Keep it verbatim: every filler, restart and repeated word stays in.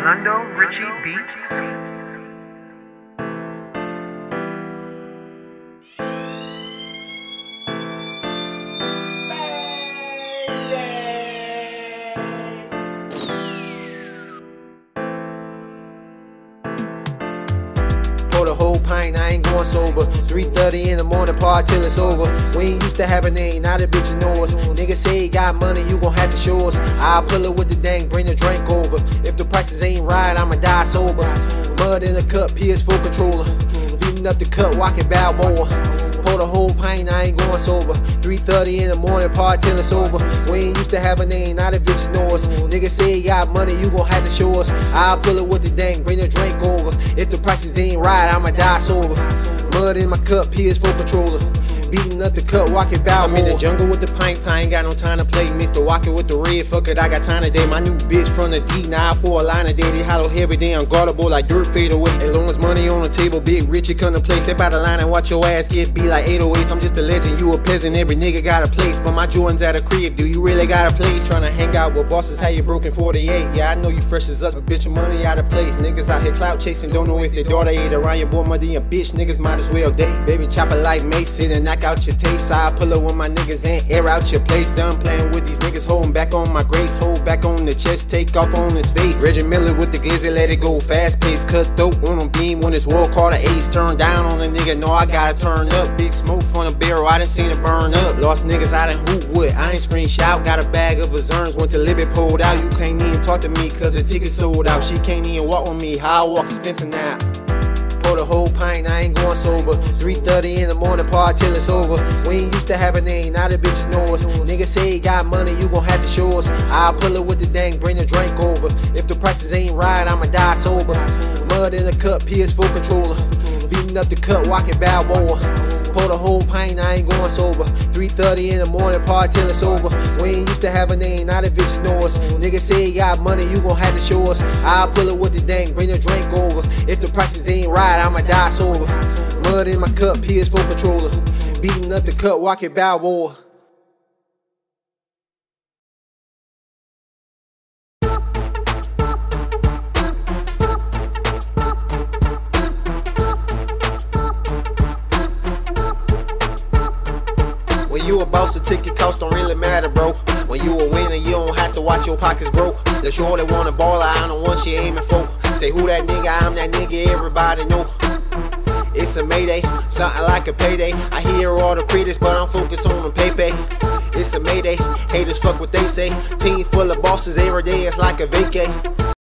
Lundo Richie Beats. Pour the whole pint, I ain't going sober. three thirty in the morning, party till it's over. We ain't used to have a name, now the bitches know us. Niggas say he got money, you gon' have to show us. I'll pull it with the dang, bring the drink over. If the prices ain't right, I'ma die sober. Mud in the cup, P S four controller. Beating up the cut, walking Balboa. Pour the whole pint, I ain't going sober. three thirty in the morning, party till it's over. We ain't used to have a name, now the bitches know us. Niggas say he got money, you gon' have to show us. I'll pull it with the dang, bring the drink over. If the prices ain't right, I'ma die sober. Mud in my cup, P S four controller. Beating up the cut, walking Balboa. I'm in the jungle with the pints, I ain't got no time to play. Mister Walking with the red, fuck it, I got time today. My new bitch from the D, now I pour a line a day. They hollow heavy, they unguardable like dirt fade away. As long as money on the table, big Richie come to play. Step out of line and watch your ass get beat like eight oh eights. I'm just a legend, you a peasant, every nigga got a place. But my Jordans at a crib, do you really got a place? Tryna hang out with bosses, how you broken forty-eight? Yeah, I know you fresh as us, but bitch, your money out of place. Niggas out here clout chasing, don't know if their daughter ate around your boy money and bitch. Niggas might as well date. Baby, chop it like Mason and knock out your taste. I pull up with my niggas and air out your place. Done playing with these niggas, holding back on my grace. Hold back on the chest, take off on his face. Reggie Miller with the glizzy, let it go fast pace. Cut throat on a beam when it's war called an ace. Turn down on a nigga, no I gotta turn up. Big smoke from the barrel, I done seen it burn up. Lost niggas, I done hoop with, I ain't screenshot. Got a bag of Azerns, went to Libby, pulled out. You can't even talk to me cause the ticket sold out. She can't even walk with me, how I walk expensive now. Pour the whole pint, I ain't going sober. three thirty in the morning, party till it's over. We ain't used to have a name, now the bitches know us. Niggas say he got money, you gon' have to show us. I'll pull it with the dang, bring the drink over. If the prices ain't right, I'ma die sober. Mud in the cup, P S four controller. Beating up the cut, walking Balboa. Pour the whole pint, I ain't going sober. three thirty in the morning, party till it's over. We ain't used to have a name, now the bitches know us. Niggas say he got money, you gon' have to show us. I'll pull it with the dang, bring the drink over. If the prices ain't right, I'ma die sober. Mud in my cup, P S four controller. Beating up the cut, walking Balboa. When you a boss, the ticket cost don't really matter, bro. When you a winner, you don't have to watch your pockets grow. The shorty want a baller, I'm the one she aiming for. Say who that nigga, I'm that nigga, everybody know. It's a mayday, something like a payday. I hear all the critics, but I'm focused on the paypay. It's a mayday, haters fuck what they say. Team full of bosses, every day it's like a vacay.